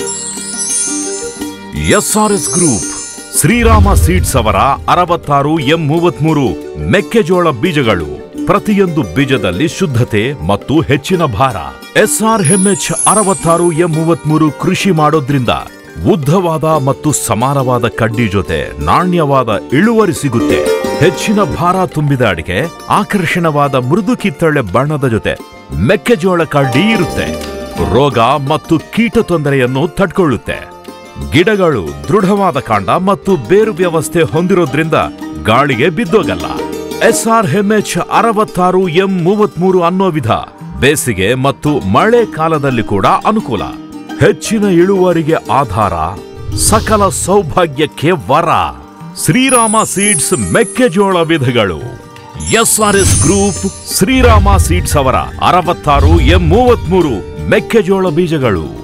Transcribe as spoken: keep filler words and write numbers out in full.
SRS group Shriram seeds ಅವರ ಅರವತ್ತಾರು M ಮೂವತ್ಮೂರು ಮೆಕ್ಕೆಜೋಳ ಬೀಜಗಳು. ಪ್ರತಿಯೊಂದು ಬೀಜದಲ್ಲಿ ಶುದ್ಧತೆ ಮತ್ತು ಹೆಚ್ಚಿನ ಭಾರ. ಎಸ್ಆರ್ ಎಂಎಚ್ ಅರವತ್ತಾರು ಎಂ ಮೂವತ್ಮೂರು ಕೃಷಿ ಮಾಡೋದ್ರಿಂದ ಉದ್ದವಾದ ಮತ್ತು ಸಮಾನವಾದ ಕಡ್ಡಿ ಜೊತೆ ನಾಣ್ಯವಾದ ಇಳುವರಿ ಸಿಗುತ್ತೆ. ಹೆಚ್ಚಿನ ಭಾರ ತುಂಬಿದ ಅಡಿಕೆ, ಆಕರ್ಷಣವಾದ ಮೃದು ಕಿತ್ತಳೆ ಬಣ್ಣದ ಜೊತೆ ಮೆಕ್ಕೆಜೋಳ ಕಡ್ಡಿ ಇರುತ್ತೆ. ರೋಗ ಮತ್ತು ಕೀಟ ತೊಂದರೆಯನ್ನು ತಡ್ಕೊಳ್ಳುತ್ತೆ. ಗಿಡಗಳು ದೃಢವಾದ ಕಾಂಡ ಮತ್ತು ಬೇರು ವ್ಯವಸ್ಥೆ ಹೊಂದಿರೋದ್ರಿಂದ ಗಾಳಿಗೆ ಬಿದ್ದೋಗಲ್ಲ. ಎಸ್ಆರ್ ಎಂಎಚ್ ಅರವತ್ತಾರು ಎಂ ಮೂವತ್ಮೂರು ಅನ್ನೋ ವಿಧ ಬೇಸಿಗೆ ಮತ್ತು ಮಳೆ ಕಾಲದಲ್ಲಿ ಕೂಡ ಅನುಕೂಲ. ಹೆಚ್ಚಿನ ಇಳುವರಿಗೆ ಆಧಾರ, ಸಕಲ ಸೌಭಾಗ್ಯಕ್ಕೆ ವರ. ಶ್ರೀರಾಮ ಸೀಡ್ಸ್ ಮೆಕ್ಕೆಜೋಳ ವಿಧಗಳು. ಎಸ್ಆರ್ಎಸ್ ಗ್ರೂಪ್ ಶ್ರೀರಾಮ ಸೀಡ್ಸ್ ಅವರ ಅರವತ್ತಾರು ಎಂ ಮೂವತ್ಮೂರು ಮೆಕ್ಕೆಜೋಳ ಬೀಜಗಳು.